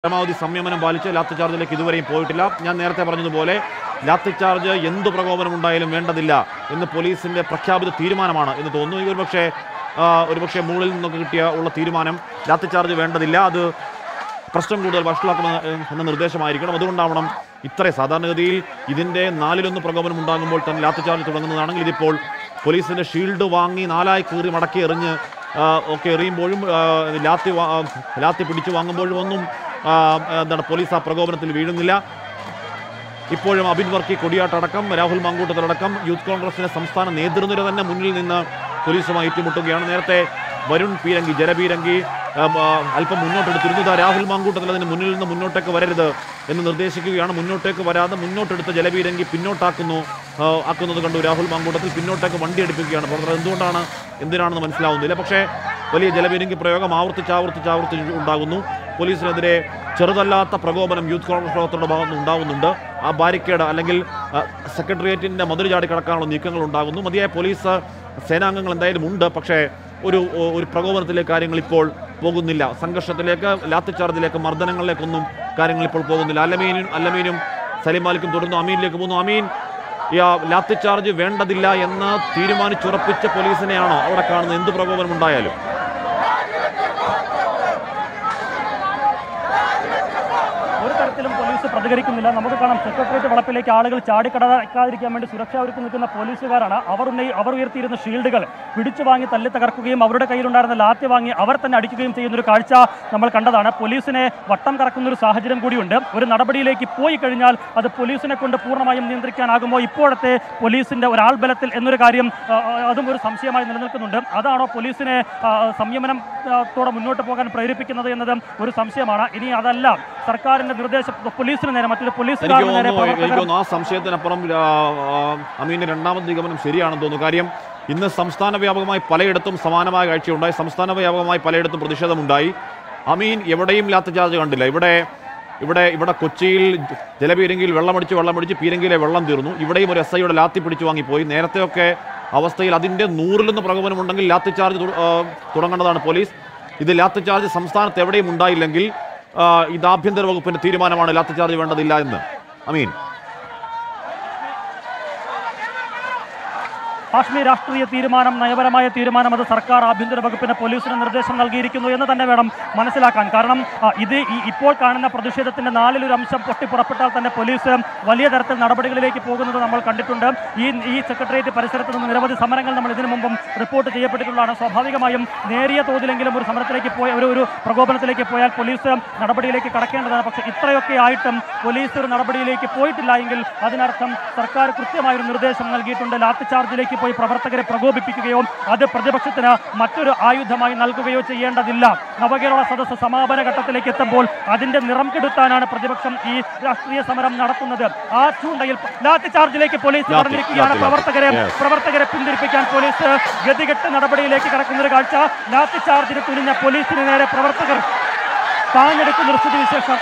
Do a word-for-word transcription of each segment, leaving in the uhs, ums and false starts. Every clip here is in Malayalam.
പരമാവധി സംയമനം പാലിച്ച് ലാത്തി ചാർജിലേക്ക് ഇതുവരെയും പോയിട്ടില്ല. ഞാൻ നേരത്തെ പറഞ്ഞതുപോലെ ലാത്തി ചാർജ് എന്ത് പ്രകോപനം ഉണ്ടായാലും വേണ്ടതില്ല എന്ന് പോലീസിന്റെ പ്രഖ്യാപിത തീരുമാനമാണ് എന്ന് തോന്നുന്നു. ഒരുപക്ഷെ ഒരുപക്ഷെ മുകളിൽ നിന്നൊക്കെ കിട്ടിയ ഉള്ള തീരുമാനം ലാത്തി ചാർജ് വേണ്ടതില്ല, അത് പ്രശ്നം കൂടുതൽ വഷളാക്കുന്ന എന്ന നിർദ്ദേശമായിരിക്കണം. അതുകൊണ്ടാവണം ഇത്ര സാധാരണഗതിയിൽ ഇതിൻ്റെ നാലിലൊന്ന് പ്രകോപനം ഉണ്ടാകുമ്പോൾ തന്നെ ലാത്തി ചാർജ് തുടങ്ങുന്നതാണെങ്കിൽ ഇതിപ്പോൾ പോലീസിൻ്റെ ഷീൽഡ് വാങ്ങി നാലായി കീറി മടക്കി എറിഞ്ഞ് ഒക്കെ എറിയുമ്പോഴും ലാത്തി ലാത്തി പിടിച്ചു വാങ്ങുമ്പോഴും ഒന്നും എന്താണ് പോലീസ് ആ പ്രകോപനത്തിൽ വീഴുന്നില്ല. ഇപ്പോഴും അബിൻ വർക്കി കൊടിയാട്ടടക്കം രാഹുൽ മാങ്കൂട്ടത്തിലടക്കം യൂത്ത് കോൺഗ്രസിന്റെ സംസ്ഥാന നേതൃനിര തന്നെ മുന്നിൽ നിന്ന് പോലീസുമായി ഏറ്റുമുട്ടുകയാണ്. നേരത്തെ വരുൺ പീരങ്കി ജലപീരങ്കി അല്പം മുന്നോട്ടെടുത്തിരുന്നത് രാഹുൽ മാങ്കൂട്ടത്തിൽ അതിന് മുന്നിൽ നിന്ന് മുന്നോട്ടേക്ക് വരരുത് എന്ന് നിർദ്ദേശിക്കുകയാണ്. മുന്നോട്ടേക്ക് വരാതെ മുന്നോട്ടെടുത്ത ജലപീരങ്കി പിന്നോട്ടാക്കുന്നു ആക്കുന്നത് കണ്ടു. രാഹുൽ മാങ്കൂട്ടത്തിൽ പിന്നോട്ടേക്ക് വണ്ടി എടുപ്പിക്കുകയാണ്. പുറത്ത് എന്തുകൊണ്ടാണ് എന്തിനാണെന്ന് മനസ്സിലാവുന്നില്ല. പക്ഷേ വലിയ ജലപീരങ്കി പ്രയോഗം ആവർത്തിച്ച് ആവർത്തിച്ച് ആവർത്തിച്ച് ഉണ്ടാകുന്നു. പോലീസിനെതിരെ ചെറുതല്ലാത്ത പ്രകോപനം യൂത്ത് കോൺഗ്രസ് പ്രവർത്തകരുടെ ഭാഗത്ത് ഉണ്ടാകുന്നുണ്ട്. ആ ബാരിക്കേഡ് അല്ലെങ്കിൽ സെക്രട്ടേറിയറ്റിൻ്റെ മതിൽ ചാടി കടക്കാനുള്ള നീക്കങ്ങൾ ഉണ്ടാകുന്നു. മതിയായ പോലീസ് സേനാംഗങ്ങൾ എന്തായാലും ഉണ്ട്. പക്ഷേ ഒരു ഒരു പ്രകോപനത്തിലേക്ക് കാര്യങ്ങൾ ഇപ്പോൾ പോകുന്നില്ല. സംഘർഷത്തിലേക്ക്, ലാത്തിച്ചാർജിലേക്ക്, മർദ്ദനങ്ങളിലേക്കൊന്നും കാര്യങ്ങൾ ഇപ്പോൾ പോകുന്നില്ല. അല്ലമീനും അല്ലമീനും സലിം മാലിക്കും തുടർന്നു അമീനിലേക്ക് പോകുന്നു. അമീൻ, ലാത്തിച്ചാർജ് വേണ്ടതില്ല എന്ന് തീരുമാനിച്ചുറപ്പിച്ച പോലീസിനെയാണോ അവിടെ കാണുന്നത്? എന്ത് പ്രകോപനം ഉണ്ടായാലും ഒരു തരത്തിലും പോലീസ് പ്രതികരിക്കുന്നില്ല. നമുക്ക് കാണാം, സെക്രട്ടേറിയറ്റ് വളപ്പിലേക്ക് ആളുകൾ ചാടിക്കടക്കാതിരിക്കാൻ വേണ്ടി സുരക്ഷ ഒരുക്കി നിൽക്കുന്ന പോലീസുകാരാണ്. അവർ അവർ ഉയർത്തിയിരുന്ന ഷീൽഡുകൾ പിടിച്ചു വാങ്ങി തല്ലി തകർക്കുകയും അവരുടെ കയ്യിലുണ്ടായിരുന്ന ലാത്തി വാങ്ങി അവർ തന്നെ അടിക്കുകയും ചെയ്യുന്നൊരു കാഴ്ച നമ്മൾ കണ്ടതാണ്. പോലീസിനെ വട്ടം കറക്കുന്നൊരു സാഹചര്യം കൂടിയുണ്ട്. ഒരു നടപടിയിലേക്ക് പോയി കഴിഞ്ഞാൽ അത് പോലീസിനെ കൊണ്ട് പൂർണ്ണമായും നിയന്ത്രിക്കാനാകുമോ? ഇപ്പോഴത്തെ പോലീസിന്റെ ഒരാൾ ബലത്തിൽ എന്നൊരു കാര്യം അതും ഒരു സംശയമായി നിലനിൽക്കുന്നുണ്ട്. അതാണോ പോലീസിനെ സംയമനത്തോടെ മുന്നോട്ട് പോകാൻ പ്രേരിപ്പിക്കുന്നത് എന്നതും ഒരു സംശയമാണ്. ഇനി അതല്ല, സർക്കാരിന്റെ നിർദ്ദേശം പോലീസിന് നേരെ മറ്റൊരു പോലീസുകാരന് നേരെ ആ സംശയത്തിനപ്പുറം അമീന്റെ രണ്ടാമത്തെ നിഗമനം ശരിയാണെന്ന് തോന്നുന്നു. കാര്യം ഇന്ന് സംസ്ഥാന വ്യാപകമായി പലയിടത്തും സമാനമായ കാഴ്ചയുണ്ടായി. സംസ്ഥാന വ്യാപകമായി പലയിടത്തും പ്രതിഷേധമുണ്ടായി. അമീൻ എവിടെയും ലാത്തി ചാർജ് കണ്ടില്ല. ഇവിടെ ഇവിടെ ഇവിടെ കൊച്ചിയിൽ ജലപീരങ്കിയിൽ വെള്ളമടിച്ച് വെള്ളമടിച്ച് പീരങ്കിയിലെ വെള്ളം തീർന്നു. ഇവിടെയും ഒരു എസ് ഐയുടെ ലാത്തി പിടിച്ചു വാങ്ങിപ്പോയി. നേരത്തെയൊക്കെ അവസ്ഥയിൽ അതിൻ്റെ നൂറിലൊന്ന് പ്രകോപനമുണ്ടെങ്കിൽ ലാത്തി ചാർജ് തുടങ്ങേണ്ടതാണ് പോലീസ്. ഇത് ലാത്തി ചാർജ് സംസ്ഥാനത്ത് എവിടെയും ഉണ്ടായില്ലെങ്കിൽ ഇത് ആഭ്യന്തര വകുപ്പിന്റെ തീരുമാനമാണ് ലാത്തി ചാർജ് വേണ്ടതില്ല എന്ന്. അമീൻ, കാശ്മീർ രാഷ്ട്രീയ തീരുമാനം, നയപരമായ തീരുമാനം, അത് സർക്കാർ ആഭ്യന്തര വകുപ്പിന് പോലീസിന് നിർദ്ദേശം നൽകിയിരിക്കുന്നു എന്ന് തന്നെ വേണം മനസ്സിലാക്കാൻ. കാരണം ഇത് ഇപ്പോൾ കാണുന്ന പ്രതിഷേധത്തിന്റെ നാലിലൊരു അംശം പൊട്ടിപ്പുറപ്പെട്ടാൽ തന്നെ പോലീസ് വലിയ തരത്തിൽ നടപടികളിലേക്ക് പോകുന്നത് നമ്മൾ കണ്ടിട്ടുണ്ട്. ഈ ഈ സെക്രട്ടേറിയറ്റ് പരിസരത്ത് നിന്ന് നിരവധി സമരങ്ങൾ നമ്മൾ ഇതിനു മുമ്പും റിപ്പോർട്ട് ചെയ്യപ്പെട്ടിട്ടുള്ളതാണ്. സ്വാഭാവികമായും നേരിയ തോതിലെങ്കിലും ഒരു സമരത്തിലേക്ക് പോയ ഒരു ഒരു പ്രകോപനത്തിലേക്ക് പോയാൽ പോലീസ് നടപടിയിലേക്ക് കടക്കേണ്ടതാണ്. പക്ഷേ ഇത്രയൊക്കെ ആയിട്ടും പോലീസ് ഒരു നടപടിയിലേക്ക് പോയിട്ടില്ല എങ്കിൽ അതിനർത്ഥം സർക്കാർ കൃത്യമായൊരു നിർദ്ദേശം നൽകിയിട്ടുണ്ട്. ലാത്തി ചാർജിലേക്ക് പോയി പ്രവർത്തകരെ പ്രകോപിപ്പിക്കുകയോ അത് പ്രതിപക്ഷത്തിന് മറ്റൊരു ആയുധമായി നൽകുകയോ ചെയ്യേണ്ടതില്ല. നവകേരള സദസ്സ് സമാപന ഘട്ടത്തിലേക്ക് എത്തുമ്പോൾ അതിന്റെ നിറം കെടുത്താനാണ് പ്രതിപക്ഷം ഈ രാഷ്ട്രീയ സമരം നടത്തുന്നത്. ആ ചൂണ്ടയിൽ ലാത്തി ചാർജിലേക്ക് പോലീസ് നടന്നിരിക്കുകയാണ്. പ്രവർത്തകരെ പ്രവർത്തകരെ പിന്തിരിപ്പിക്കാൻ പോലീസ് ഗതികെട്ട് നടപടിയിലേക്ക് കടക്കുന്ന ഒരു കാഴ്ച. ലാത്തി ചാർജിന് തുനിഞ്ഞ പോലീസിന് നേരെ പ്രവർത്തകർ താങ്ങെടുക്കുന്ന ഒരു സ്ഥിതിവിശേഷം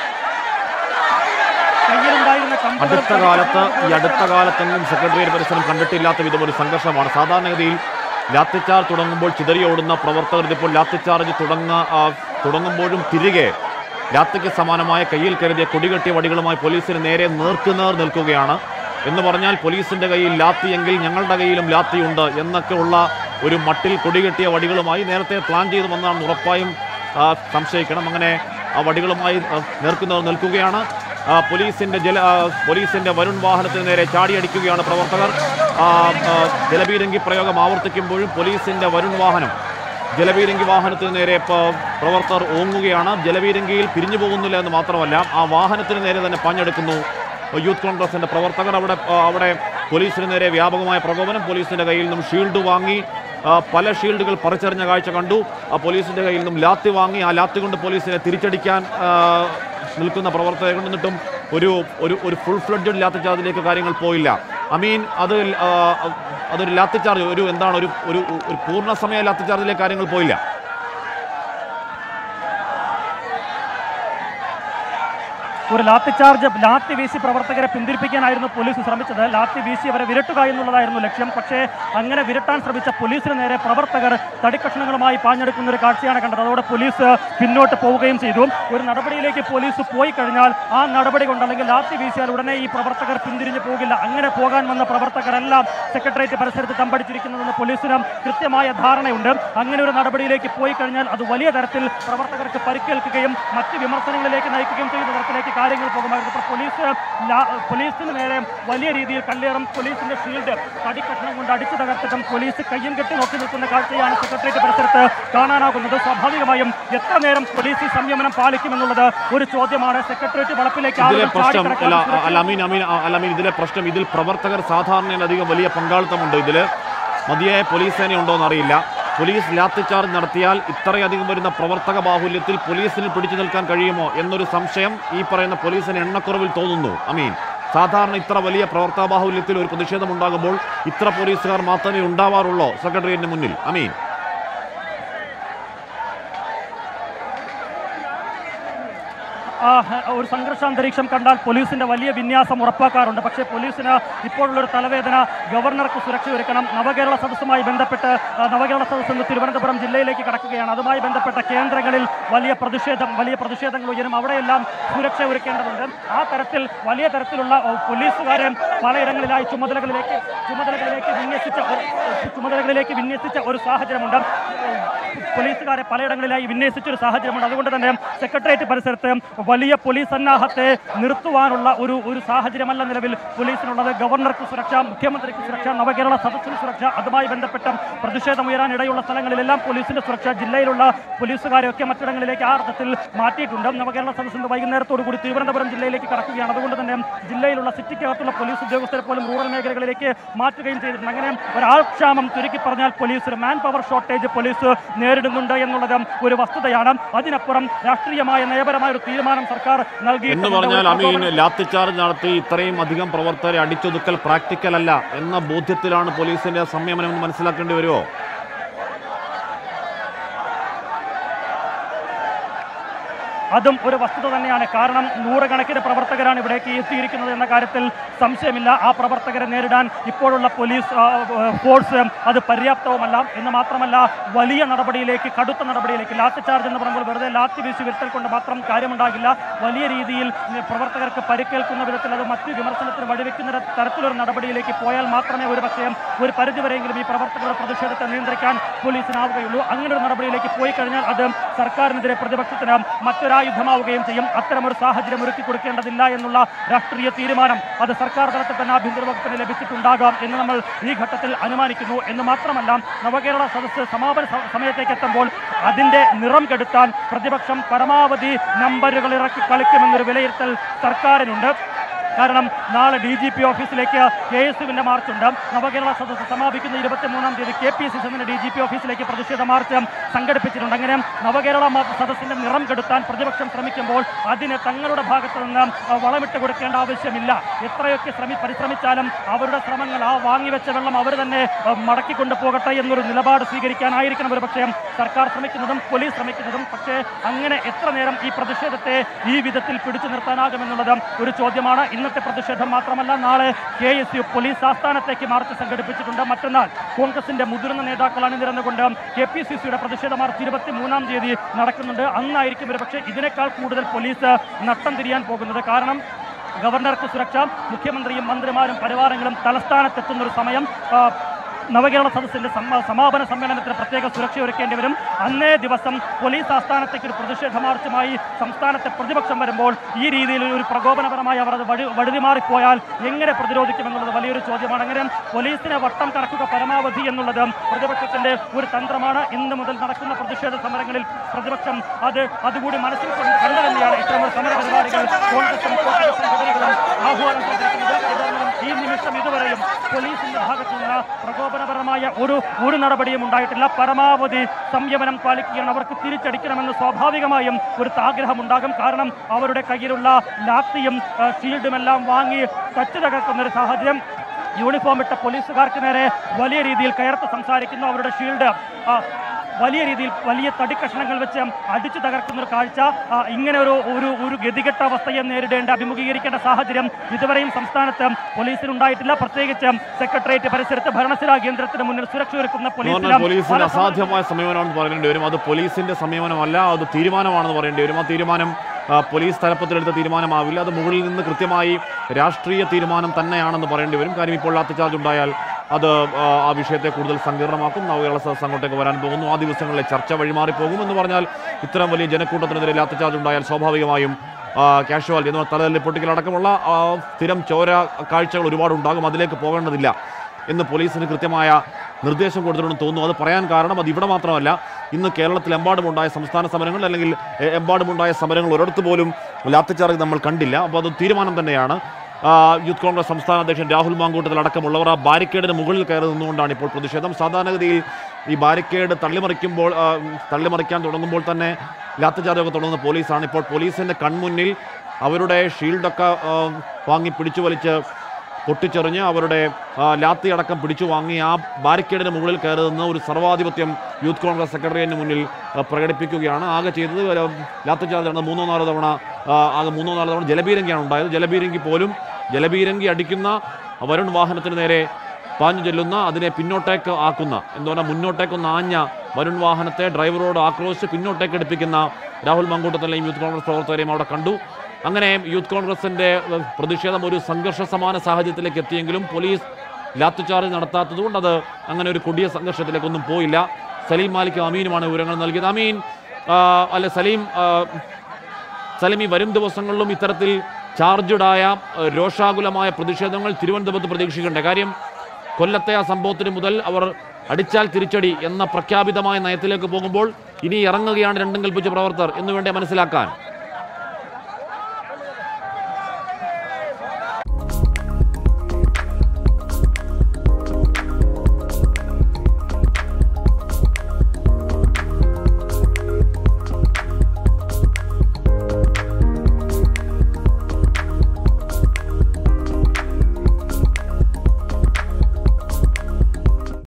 അടുത്ത കാലത്ത് ഈ അടുത്ത കാലത്തെങ്കിലും സെക്രട്ടേറിയറ്റ് പരിസരം കണ്ടിട്ടില്ലാത്ത വിധം ഒരു സംഘർഷമാണ്. സാധാരണഗതിയിൽ ലാത്തിച്ചാർജ് തുടങ്ങുമ്പോൾ ചിതറിയോടുന്ന പ്രവർത്തകർ ഇതിപ്പോൾ ലാത്തിച്ചാർജ് തുടങ്ങ തുടങ്ങുമ്പോഴും തിരികെ ലാത്തിക്ക് സമാനമായ കയ്യിൽ കരുതിയ കൊടികെട്ടിയ വടികളുമായി പോലീസിന് നേരെ നേർക്കുനേർ നിൽക്കുകയാണ്. എന്ന് പറഞ്ഞാൽ പോലീസിന്റെ കയ്യിൽ ലാത്തിയെങ്കിൽ ഞങ്ങളുടെ കയ്യിലും ലാത്തിയുണ്ട് എന്നൊക്കെ ഉള്ള ഒരു മട്ടിൽ കൊടികെട്ടിയ വടികളുമായി നേരത്തെ പ്ലാൻ ചെയ്ത് വന്നാണ് ഉറപ്പായും സംശയിക്കണം. അങ്ങനെ ആ വടികളുമായി നേർക്കുനേർ നിൽക്കുകയാണ്. പോലീസിന്റെ ജല പോലീസിന്റെ വരുൺ വാഹനത്തിന് നേരെ ചാടിയടിക്കുകയാണ് പ്രവർത്തകർ. ജലപീരങ്കി പ്രയോഗം ആവർത്തിക്കുമ്പോഴും പോലീസിന്റെ വരുൺ വാഹനം ജലപീരങ്കി വാഹനത്തിന് നേരെ പ്രവർത്തകർ ഓങ്ങുകയാണ്. ജലപീരങ്കിയിൽ പിരിഞ്ഞു പോകുന്നില്ല എന്ന് മാത്രമല്ല, ആ വാഹനത്തിന് നേരെ തന്നെ പാഞ്ഞെടുക്കുന്നു യൂത്ത് കോൺഗ്രസിന്റെ പ്രവർത്തകർ. അവിടെ അവിടെ പോലീസിന് നേരെ വ്യാപകമായ പ്രകോപനം. പോലീസിന്റെ കയ്യിൽ നിന്നും ഷീൽഡ് വാങ്ങി പല ഷീൽഡുകൾ പറിച്ചെറിഞ്ഞ കാഴ്ച കണ്ടു. ആ പോലീസിന്റെ കയ്യിൽ നിന്നും ലാത്തി വാങ്ങി ആ ലാത്തി കൊണ്ട് പോലീസിനെ തിരിച്ചടിക്കാൻ നിൽക്കുന്ന പ്രവർത്തകരെ കൊണ്ടിട്ടും ഒരു ഒരു ഒരു ഫുൾ ഫ്ലഡ്ജഡ് ലാത്തി ചാർജിലേക്ക് കാര്യങ്ങൾ പോയില്ല. അമീൻ, അത് അതൊരു ലാത്തി ചാർജ് ഒരു എന്താണ് ഒരു ഒരു പൂർണ്ണസമയ ലാത്തി ചാർജിലേക്ക് കാര്യങ്ങൾ പോയില്ല. ഒരു ലാത്തി ചാർജ് ലാത്തി വീശി പ്രവർത്തകരെ പിന്തിരിപ്പിക്കാനായിരുന്നു പോലീസ് ശ്രമിച്ചത്. ലാത്തി വീശി അവരെ വിരട്ടുക എന്നുള്ളതായിരുന്നു ലക്ഷ്യം. പക്ഷേ അങ്ങനെ വിരട്ടാൻ ശ്രമിച്ച പോലീസിന് നേരെ പ്രവർത്തകർ തടിക്കഷ്ണങ്ങളുമായി പാഞ്ഞെടുക്കുന്ന ഒരു കാഴ്ചയാണ് കണ്ടത്. അതോടെ പോലീസ് പിന്നോട്ട് പോവുകയും ചെയ്തു. ഒരു നടപടിയിലേക്ക് പോലീസ് പോയി കഴിഞ്ഞാൽ ആ നടപടി കൊണ്ട് അല്ലെങ്കിൽ ലാത്തി വീശിയാൽ ഉടനെ ഈ പ്രവർത്തകർ പിന്തിരിഞ്ഞു പോകില്ല. അങ്ങനെ പോകാൻ വന്ന പ്രവർത്തകരെല്ലാം സെക്രട്ടേറിയറ്റ് പരിസരത്ത് തമ്പടിച്ചിരിക്കുന്നതെന്ന് പോലീസിന് കൃത്യമായ ധാരണയുണ്ട്. അങ്ങനെ ഒരു നടപടിയിലേക്ക് പോയി കഴിഞ്ഞാൽ അത് വലിയ തരത്തിൽ പ്രവർത്തകർക്ക് പരിക്കേൽക്കുകയും മറ്റ് വിമർശനങ്ങളിലേക്ക് നയിക്കുകയും ചെയ്യുന്ന തരത്തിലേക്ക് കാര്യങ്ങൾ പോകുമായിരുന്നു. ഇപ്പോൾ പോലീസ് പോലീസിന് നേരെ വലിയ രീതിയിൽ കല്ലേറും പോലീസിന്റെ ഷീൽഡ് തടിക്കഷ്ണം കൊണ്ട് അടിച്ചു തകർത്തിട്ടും പോലീസ് കയ്യും കെട്ടി നോക്കി നിൽക്കുന്ന കാഴ്ചയാണ് സെക്രട്ടേറിയറ്റ് പരിസരത്ത് കാണാനാകുന്നത്. സ്വാഭാവികമായും എത്ര നേരം പോലീസ് ഈ സംയമനം പാലിക്കുമെന്നുള്ളത് ഒരു ചോദ്യമാണ്. സെക്രട്ടേറിയറ്റ് വളപ്പിലേക്ക് ഇതിലെ പ്രശ്നം ഇതിൽ പ്രവർത്തകർ സാധാരണയിലധികം വലിയ പങ്കാളിത്തമുണ്ട്. ഇതിൽ മതിയായ പോലീസ് സേന ഉണ്ടോ എന്നറിയില്ല. പോലീസ് ലാത്തിച്ചാർജ് നടത്തിയാൽ ഇത്രയധികം വരുന്ന പ്രവർത്തക ബാഹുല്യത്തിൽ പോലീസിന് പിടിച്ചു നിൽക്കാൻ കഴിയുമോ എന്നൊരു സംശയം ഈ പറയുന്ന പോലീസിന് എണ്ണക്കുറവിൽ തോന്നുന്നു. അമീൻ, സാധാരണ ഇത്ര വലിയ പ്രവർത്തക ബാഹുല്യത്തിൽ ഒരു പ്രതിഷേധമുണ്ടാകുമ്പോൾ ഇത്ര പോലീസുകാർ മാത്രമേ ഉണ്ടാവാറുള്ളൂ സെക്രട്ടേറിയറ്റിന് മുന്നിൽ? അമീൻ, ഒരു സംഘർഷാന്തരീക്ഷം കണ്ടാൽ പോലീസിന്റെ വലിയ വിന്യാസം ഉറപ്പാക്കാറുണ്ട്. പക്ഷേ പോലീസിന് ഇപ്പോഴുള്ളൊരു തലവേദന ഗവർണർക്ക് സുരക്ഷ ഒരുക്കണം. നവകേരള സദസ്സുമായി ബന്ധപ്പെട്ട് നവകേരള സദസ്സ് ഇന്ന് തിരുവനന്തപുരം ജില്ലയിലേക്ക് കടക്കുകയാണ്. അതുമായി ബന്ധപ്പെട്ട കേന്ദ്രങ്ങളിൽ വലിയ പ്രതിഷേധം വലിയ പ്രതിഷേധങ്ങൾ ഉയരും. അവിടെയെല്ലാം സുരക്ഷ ഒരുക്കേണ്ടതുണ്ട്. ആ തരത്തിൽ വലിയ തരത്തിലുള്ള പോലീസുകാരെ പലയിടങ്ങളിലായി ചുമതലകളിലേക്ക് ചുമതലകളിലേക്ക് വിന്യസിച്ച ചുമതലകളിലേക്ക് വിന്യസിച്ച ഒരു സാഹചര്യമുണ്ട്. പോലീസുകാരെ പലയിടങ്ങളിലായി വിന്യസിച്ച ഒരു സാഹചര്യമുണ്ട്. അതുകൊണ്ട് തന്നെ സെക്രട്ടേറിയറ്റ് പരിസരത്ത് വലിയ പോലീസ് സന്നാഹത്തെ നിർത്തുവാനുള്ള ഒരു ഒരു സാഹചര്യമല്ല നിലവിൽ പോലീസിനുള്ളത്. ഗവർണർക്ക് സുരക്ഷ, മുഖ്യമന്ത്രിക്ക് സുരക്ഷ, നവകേരള സദസ്സിന് സുരക്ഷ, അതുമായി ബന്ധപ്പെട്ട പ്രതിഷേധം ഉയരാൻ ഇടയുള്ള സ്ഥലങ്ങളിലെല്ലാം പോലീസിന്റെ സുരക്ഷ, ജില്ലയിലുള്ള പോലീസുകാരെയൊക്കെ മറ്റിടങ്ങളിലേക്ക് ആ അർത്ഥത്തിൽ മാറ്റിയിട്ടുണ്ട്. നവകേരള സദസ്സിന്റെ വൈകുന്നേരത്തോടു കൂടി തിരുവനന്തപുരം ജില്ലയിലേക്ക് കടക്കുകയാണ്. അതുകൊണ്ട് തന്നെ ജില്ലയിലുള്ള സിറ്റിക്കകത്തുള്ള പോലീസ് ഉദ്യോഗസ്ഥരെ പോലും റൂറൽ മേഖലകളിലേക്ക് മാറ്റുകയും ചെയ്തിട്ടുണ്ട്. അങ്ങനെ ഒരാൾക്ഷാമം ചുരുക്കി പറഞ്ഞാൽ police manpower shortage police നേരിടുന്നുണ്ട് എന്നുള്ളത് ഒരു വസ്തുതയാണ്. അതിനപ്പുറം രാഷ്ട്രീയമായ നയപരമായ ഒരു തീരുമാനം സർക്കാർ നൽകി എന്ന് പറഞ്ഞാൽ അമീൻ, ലാത്തിച്ചാർജ് നടത്തി ഇത്രയും അധികം പ്രവർത്തകരെ അടിച്ചൊതുക്കൽ പ്രാക്ടിക്കൽ അല്ല എന്ന ബോധ്യത്തിലാണ് പോലീസിന്റെ സംയമനം എന്ന് മനസ്സിലാക്കേണ്ടി വരുമോ? അതും ഒരു വസ്തുത തന്നെയാണ്. കാരണം നൂറുകണക്കിന് പ്രവർത്തകരാണ് ഇവിടേക്ക് എത്തിയിരിക്കുന്നത് എന്ന കാര്യത്തിൽ സംശയമില്ല. ആ പ്രവർത്തകരെ നേരിടാൻ ഇപ്പോഴുള്ള പോലീസ് ഫോഴ്സ് അത് പര്യാപ്തവുമല്ല എന്ന് മാത്രമല്ല, വലിയ നടപടിയിലേക്ക് കടുത്ത നടപടിയിലേക്ക് ലാത്തി ചാർജ് എന്ന് പറയുമ്പോൾ വെറുതെ ലാത്തി വീശി വിരട്ടൽ കൊണ്ട് മാത്രം കാര്യമുണ്ടാകില്ല. വലിയ രീതിയിൽ പ്രവർത്തകർക്ക് പരിക്കേൽക്കുന്ന വിധത്തിൽ അത് മറ്റു വിമർശനത്തിന് വഴിവെക്കുന്ന തരത്തിലൊരു നടപടിയിലേക്ക് പോയാൽ മാത്രമേ ഒരു പക്ഷേ ഒരു പരിധിവരെയെങ്കിലും ഈ പ്രവർത്തകരുടെ പ്രതിഷേധത്തെ നിയന്ത്രിക്കാൻ പോലീസിനാവുകയുള്ളൂ. അങ്ങനെ ഒരു നടപടിയിലേക്ക് പോയി കഴിഞ്ഞാൽ അത് സർക്കാരിനെതിരെ പ്രതിപക്ഷത്തിന് മറ്റൊരു യുദ്ധമാവുകയും ചെയ്യും. അത്തരമൊരു സാഹചര്യം ഒരുക്കി കൊടുക്കേണ്ടതില്ല എന്നുള്ള രാഷ്ട്രീയ തീരുമാനം അത് സർക്കാർ തലത്തിൽ തന്നെ ആഭ്യന്തര വകുപ്പിന് ലഭിച്ചിട്ടുണ്ടാകാം എന്ന് നമ്മൾ ഈ ഘട്ടത്തിൽ അനുമാനിക്കുന്നു. എന്ന് മാത്രമല്ല, നവകേരള സദസ്സ് സമാപന സമയത്തേക്ക് എത്തുമ്പോൾ അതിന്റെ നിറം കെടുത്താൻ പ്രതിപക്ഷം പരമാവധി നമ്പറുകൾ ഇറക്കി കളിക്കുമെന്നൊരു വിലയിരുത്തൽ സർക്കാരിനുണ്ട്. കാരണം നാളെ ഡി ജി പി ഓഫീസിലേക്ക് കെ എസ് യുവിൻ്റെ മാർച്ചുണ്ട്. നവകേരള സദസ്സ് സമാപിക്കുന്ന ഇരുപത്തിമൂന്നാം തീയതി കെ പി സി സിന്റെ ഡി ജി പി ഓഫീസിലേക്ക് പ്രതിഷേധ മാർച്ച് സംഘടിപ്പിച്ചിട്ടുണ്ട്. അങ്ങനെ നവകേരള സദസ്സിന്റെ നിറം കെടുത്താൻ പ്രതിപക്ഷം ശ്രമിക്കുമ്പോൾ അതിന് തങ്ങളുടെ ഭാഗത്ത് നിന്ന് വളമിട്ട് കൊടുക്കേണ്ട ആവശ്യമില്ല. എത്രയൊക്കെ ശ്രമി പരിശ്രമിച്ചാലും അവരുടെ ശ്രമങ്ങൾ ആ വാങ്ങിവെച്ച വെള്ളം അവർ തന്നെ മടക്കിക്കൊണ്ടു പോകട്ടെ എന്നൊരു നിലപാട് സ്വീകരിക്കാനായിരിക്കണം ഒരു പക്ഷേ സർക്കാർ ശ്രമിക്കുന്നതും പോലീസ് ശ്രമിക്കുന്നതും. പക്ഷേ അങ്ങനെ എത്ര നേരം ഈ പ്രതിഷേധത്തെ ഈ വിധത്തിൽ പിടിച്ചു നിർത്താനാകുമെന്നുള്ളത് ഒരു ചോദ്യമാണ്. ഇന്നത്തെ പ്രതിഷേധം മാത്രമല്ല, നാളെ കെ എസ് യു പോലീസ് ആസ്ഥാനത്തേക്ക് മാർച്ച് സംഘടിപ്പിച്ചിട്ടുണ്ട്. മറ്റന്നാൾ കോൺഗ്രസിന്റെ മുതിർന്ന നേതാക്കൾ അണിനിരന്നുകൊണ്ട് കെ പി സി സിയുടെ പ്രതിഷേധ മാർച്ച് ഇരുപത്തി മൂന്നാം തീയതി നടക്കുന്നുണ്ട്. അന്നായിരിക്കും ഒരു പക്ഷേ ഇതിനേക്കാൾ കൂടുതൽ പോലീസ് നട്ടം തിരിയാൻ പോകുന്നത്. കാരണം ഗവർണർക്ക് സുരക്ഷ, മുഖ്യമന്ത്രിയും മന്ത്രിമാരും പരിവാരങ്ങളും തലസ്ഥാനത്തെത്തുന്നൊരു സമയം, നവകേരള സദസ്സിന്റെ സമാപന സമ്മേളനത്തിന് പ്രത്യേക സുരക്ഷ ഒരുക്കേണ്ടി വരും. അന്നേ ദിവസം പോലീസ് ആസ്ഥാനത്തേക്ക് ഒരു പ്രതിഷേധ മാർച്ചുമായി സംസ്ഥാനത്തെ പ്രതിപക്ഷം വരുമ്പോൾ ഈ രീതിയിൽ ഒരു പ്രകോപനപരമായി അവർ അത് വഴി വഴുതിമാറിപ്പോയാൽ എങ്ങനെ പ്രതിരോധിക്കുമെന്നുള്ളത് വലിയൊരു ചോദ്യമാണ്. അങ്ങനെ പോലീസിനെ വട്ടം കറക്കുക പരമാവധി എന്നുള്ളത് പ്രതിപക്ഷത്തിന്റെ ഒരു തന്ത്രമാണ്. ഇന്ന് മുതൽ നടക്കുന്ന പ്രതിഷേധ സമരങ്ങളിൽ പ്രതിപക്ഷം അത് അതുകൂടി മനസ്സിൽ കണ്ടു തന്നെയാണ് ഇത്തരമൊരു സമര പരിപാടികൾ കോൺഗ്രസും സംഘടനകളും ആഹ്വാനം ചെയ്തിരിക്കുന്നത്. ഈ നിമിഷം ഇതുവരെയും പോലീസിന്റെ ഭാഗത്തു നിന്ന് പ്രകോപനപരമായ ഒരു ഒരു നടപടിയും ഉണ്ടായിട്ടില്ല. പരമാവധി സംയമനം പാലിക്കുകയാണ്. അവർക്ക് തിരിച്ചടിക്കണമെന്ന് സ്വാഭാവികമായും ഒരു ആഗ്രഹമുണ്ടാകും. കാരണം അവരുടെ കയ്യിലുള്ള ലാത്തിയും ഷീൽഡുമെല്ലാം വാങ്ങി തച്ചു തകർക്കുന്ന ഒരു സാഹചര്യം. യൂണിഫോം ഇട്ട പോലീസുകാർക്ക് നേരെ വലിയ രീതിയിൽ കയർത്ത് സംസാരിക്കുന്നു. അവരുടെ ഷീൽഡ് വലിയ രീതിയിൽ വലിയ തടിക്കഷണങ്ങൾ വെച്ച് അടിച്ചു തകർക്കുന്ന ഒരു കാഴ്ച, ഇങ്ങനെ ഒരു ഒരു ഒരു ഗതികെട്ട അവസ്ഥയെ നേരിടേണ്ട അഭിമുഖീകരിക്കേണ്ട സാഹചര്യം ഇതുവരെയും സംസ്ഥാനത്ത് പോലീസിനുണ്ടായിട്ടില്ല. പ്രത്യേകിച്ച് സെക്രട്ടേറിയറ്റ് പരിസരത്ത് ഭരണസിരാ കേന്ദ്രത്തിന് മുന്നിൽ സുരക്ഷ ഒരുക്കുന്ന പോലീസിന് അസാധ്യമായ സമീപനമാണെന്ന് പറയേണ്ടി വരും. അത് പോലീസിന്റെ സമീപനമല്ല, അത് തീരുമാനമാണെന്ന് പറയേണ്ടി വരും. ആ തീരുമാനം പോലീസ് തലപ്പത്തിലെടുത്ത തീരുമാനമാവില്ല, അത് മുകളിൽ നിന്ന് കൃത്യമായി രാഷ്ട്രീയ തീരുമാനം തന്നെയാണെന്ന് പറയേണ്ടി വരും. കാര്യം ഇപ്പോൾ ലാത്തിച്ചാർജ് ഉണ്ടായാൽ അത് ആ വിഷയത്തെ കൂടുതൽ സങ്കീർണമാക്കും. നവകേരള സദസ്സ് അങ്ങോട്ടേക്ക് വരാൻ പോകുന്നു. ആ ദിവസങ്ങളിലെ ചർച്ച വഴിമാറിപ്പോകും എന്ന് പറഞ്ഞാൽ ഇത്തരം വലിയ ജനക്കൂട്ടത്തിനെതിരെ ലാത്തിച്ചാർജ് ഉണ്ടായാൽ സ്വാഭാവികമായും കാഷ്വാലിറ്റി എന്ന് തലതല്ലി പൊട്ടിക്കലടക്കമുള്ള സ്ഥിരം ചോര കാഴ്ചകൾ ഒരുപാടുണ്ടാകും. അതിലേക്ക് പോകേണ്ടതില്ല എന്ന് പോലീസിന് കൃത്യമായ നിർദ്ദേശം കൊടുത്തിട്ടുണ്ടെന്ന് തോന്നുന്നു. അത് പറയാൻ കാരണം അത് ഇവിടെ മാത്രമല്ല, ഇന്ന് കേരളത്തിലെമ്പാടുമുണ്ടായ സംസ്ഥാന സമരങ്ങൾ അല്ലെങ്കിൽ എമ്പാടുമുണ്ടായ സമരങ്ങൾ ഒരിടത്ത് പോലും ലാത്തിച്ചാർജ് നമ്മൾ കണ്ടില്ല. അപ്പോൾ അത് തീരുമാനം തന്നെയാണ്. യൂത്ത് കോൺഗ്രസ് സംസ്ഥാന അധ്യക്ഷൻ രാഹുൽ മാങ്കൂട്ടത്തിൽ അടക്കമുള്ളവർ ആ ബാരിക്കേഡിന് മുകളിൽ കയറി നിന്നുകൊണ്ടാണ് ഇപ്പോൾ പ്രതിഷേധം. സാധാരണഗതിയിൽ ഈ ബാരിക്കേഡ് തള്ളിമറിക്കുമ്പോൾ തള്ളിമറിക്കാൻ തുടങ്ങുമ്പോൾ തന്നെ ലാത്തിച്ചാർജൊക്കെ തുടങ്ങുന്ന പോലീസാണ്. ഇപ്പോൾ പോലീസിൻ്റെ കൺമുന്നിൽ അവരുടെ ഷീൽഡൊക്കെ വാങ്ങി പിടിച്ചു വലിച്ച് പൊട്ടിച്ചെറിഞ്ഞ് അവരുടെ ലാത്തി അടക്കം പിടിച്ചു വാങ്ങി ആ ബാരിക്കേഡിന് മുകളിൽ കയറി നിന്ന് ഒരു സർവാധിപത്യം യൂത്ത് കോൺഗ്രസ് സെക്രട്ടേറിയറ്റിന് മുന്നിൽ പ്രകടിപ്പിക്കുകയാണ്. ആകെ ചെയ്തത് ലാത്തിച്ചാർജ് നടന്ന മൂന്നോ നാലോ തവണ ആകെ മൂന്നോ നാലോ തവണ ജലബീരങ്കിയാണ് ഉണ്ടായത്. ജലബീരങ്കി പോലും ജലബീരങ്കി അടിക്കുന്ന വരുൺ വാഹനത്തിന് നേരെ പാഞ്ഞു ചെല്ലുന്ന, അതിനെ പിന്നോട്ടേക്ക് ആക്കുന്ന, എന്താ പറഞ്ഞാൽ മുന്നോട്ടേക്കൊന്ന് ആഞ്ഞ വരുൺ വാഹനത്തെ ഡ്രൈവറോട് ആക്രോശിച്ച് പിന്നോട്ടേക്ക് എടുപ്പിക്കുന്ന രാഹുൽ മാങ്കൂട്ടത്തിലെയും യൂത്ത് കോൺഗ്രസ് പ്രവർത്തകരെയും അവിടെ കണ്ടു. അങ്ങനെ യൂത്ത് കോൺഗ്രസിൻ്റെ പ്രതിഷേധം ഒരു സംഘർഷ സമാന സാഹചര്യത്തിലേക്ക് എത്തിയെങ്കിലും പോലീസ് ലാത്തിച്ചാർജ് നടത്താത്തതുകൊണ്ട് അത് അങ്ങനെ ഒരു കൊടിയ സംഘർഷത്തിലേക്കൊന്നും പോയില്ല. സലീം മാലിക്കും അമീനുമാണ് വിവരങ്ങൾ നൽകിയത്. അമീൻ അല്ല സലീം സലീം ഈ വരും ദിവസങ്ങളിലും ഇത്തരത്തിൽ ചാർജഡായ രോഷാകുലമായ പ്രതിഷേധങ്ങൾ തിരുവനന്തപുരത്ത് പ്രതീക്ഷിക്കേണ്ട കാര്യം കൊല്ലത്തെ ആ സംഭവത്തിന് മുതൽ അവർ അടിച്ചാൽ തിരിച്ചടി എന്ന പ്രഖ്യാപിതമായ നയത്തിലേക്ക് പോകുമ്പോൾ ഇനി ഇറങ്ങുകയാണ് രണ്ടും കൽപ്പിച്ച പ്രവർത്തകർ എന്ന് വേണ്ടി മനസ്സിലാക്കാൻ.